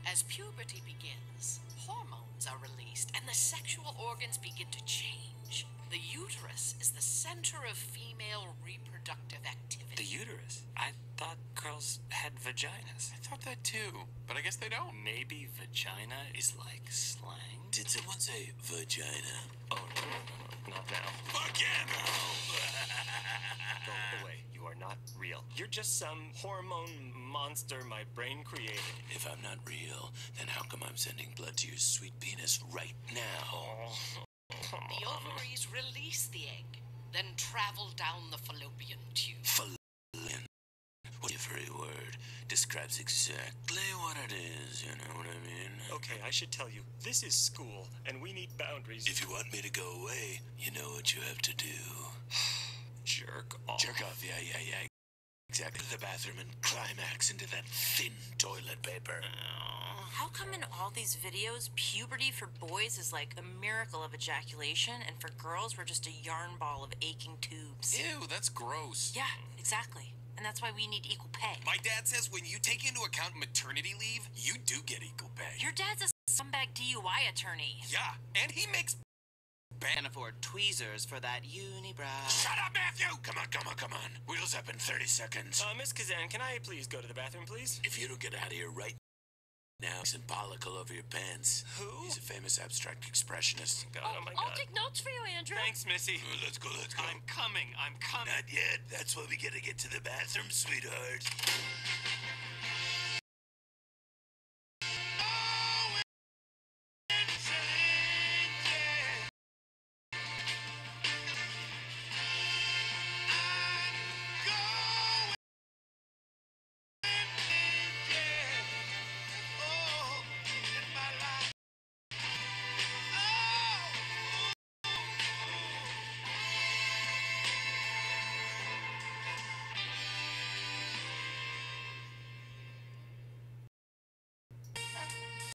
As puberty begins, hormones are released and the sexual organs begin to change. The uterus is the center of female reproductive activity. The uterus? I thought girls had vaginas. I thought that too, but I guess they don't. Maybe vagina is like slang? Did someone say vagina? Oh, no, not now. Vagina! Go away. You are not real. You're just some hormone monster my brain created. If I'm not real, then how come I'm sending blood to your sweet penis right now? Oh, come The on. ovaries release the egg, then travel down the fallopian tube. Fallopian. What a very word. Describes exactly what it is, you know what I mean? Okay, I should tell you, this is school, and we need boundaries. If you want me to go away, you know what you have to do. Jerk off. Jerk off, yeah. Exactly. The bathroom and climax into that thin toilet paper. How come in all these videos, puberty for boys is like a miracle of ejaculation, and for girls, we're just a yarn ball of aching tubes? Ew, that's gross. Yeah, exactly. And that's why we need equal pay. My dad says when you take into account maternity leave, you do get equal pay. Your dad's a scumbag DUI attorney. Yeah, and he makes Can't afford tweezers for that unibrow. Shut up, Matthew! Come on. Wheels up in 30 seconds. Miss Kazan, can I please go to the bathroom, please? If you don't get out of here right now, he's symbolic all over your pants. Who? He's a famous abstract expressionist. God, oh my I'll God. take notes for you, Andrew. Thanks, Missy. Let's go. I'm coming. Not yet. That's why we gotta get to the bathroom, sweetheart.